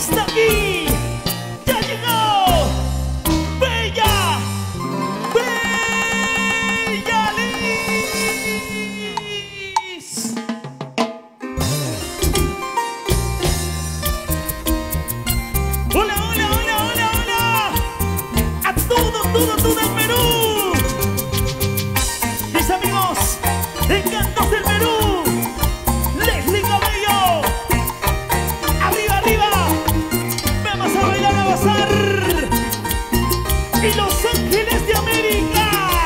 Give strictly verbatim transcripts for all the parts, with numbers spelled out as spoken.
está aquí, ya llegó Bella, Bella Liz. Hola, hola, hola, hola, hola, a todo, todo, todo el Perú. Mis amigos, encantos del Perú. Leslie Cabello. Arriba, arriba. Vamos a bailar, a gozar. Y Los Ángeles de América.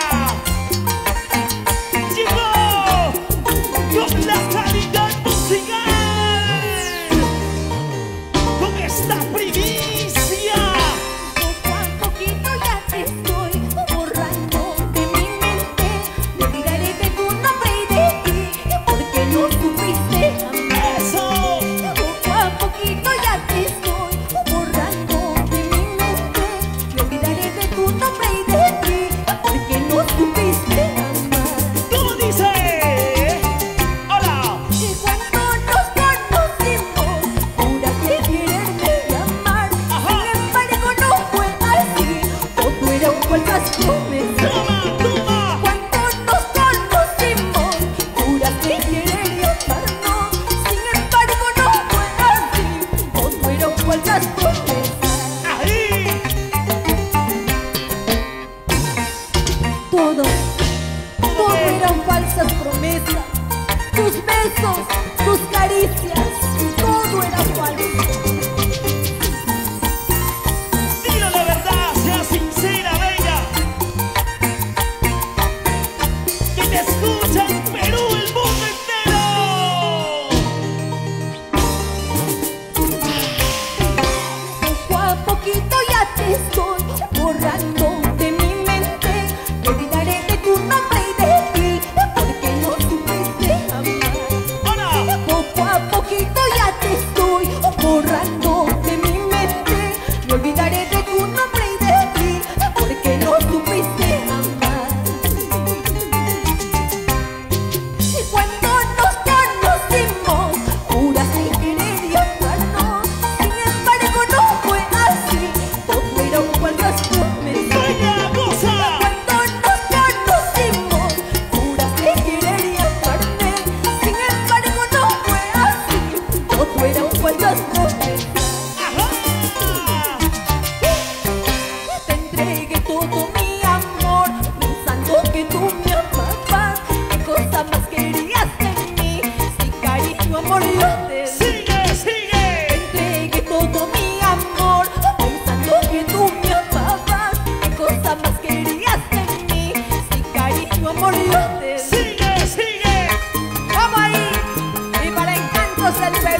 Llegó con la calidad musical. Con esta primicia. Poco a poquito ya te estoy borrando de mi mente. Me olvidaré de tu nombre y de ti, porque no supiste amar. Eso. Poco a poquito ya te estoy borrando de mi mente. Me olvidaré de tu nombre y de ti, porque no supiste amar. ¿Cómo dice? Hola. Que cuando nos conocimos, juraste quererme y amar. Ajá. Sin embargo no fue así, todo era un falsas promesas. Toma, toma. Cuando nos conocimos, juraste querer y amarnos. Sin embargo no fue así, todo eran falsas promesas. Ahí. Todo, todo eran falsas promesas. Tus besos, tus caricias, todo era falso. Dilo la verdad, sea sincera, Bella. Que te escuchan Perú, el mundo entero. Poco a poquito ya te estoy borrando de mi mente. Me olvidaré de tu nombre y de ti, porque no supiste amar. Hola. Poco a poquito ya te estoy borrando de mi mente. Me olvidaré de tu nombre y de ti, porque no supiste amar. Y cuando nos conocimos, juraste querer y amarnos. Sin embargo no fue así, todo era un falsas promesas. Bella, goza. Cuando nos conocimos, juraste querer y amarme. Sin embargo no fue así, todo era un falsas promesas. Ajá. Te entregué todo mi amor, pensando que tú me amabas. ¿Qué cosa más querías de mí? Si cariño, amor, yo te di. Sigue, sigue. Te entregué todo mi amor, pensando que tú me amabas. ¿Qué cosa más querías de mí? Si cariño, amor, yo te di. Sigue, sigue. Vamos ahí, y para encantos del Perú.